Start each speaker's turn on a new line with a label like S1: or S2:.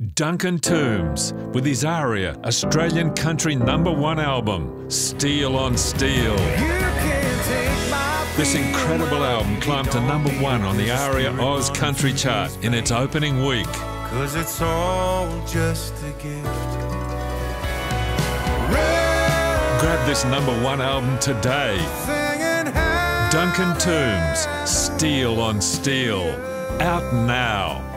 S1: Duncan Toombs with his ARIA Australian Country #1 album, Steel on Steel. This incredible album climbed to #1 on the ARIA Oz Country Chart in its opening week.
S2: 'Cause it's all just a gift.
S1: Grab this #1 album today. Duncan Toombs, Steel on Steel, out now.